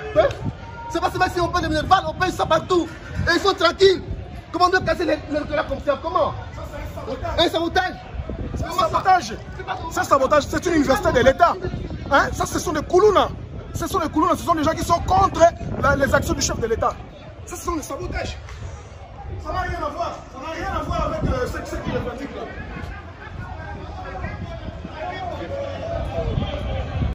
Hein? C'est pas seulement si on peut devenir balles, on paye ça partout. Et ils sont tranquilles. Comment on doit casser l'électorat comme ça? Comment? Un sabotage. C'est sabotage, c'est une université de l'État. Hein? Ça, ce sont des Koulouna. Ce sont des Koulouna, ce sont des gens qui sont contre les actions du chef de l'État. Ça, ce sont des sabotages. Ça n'a rien à voir.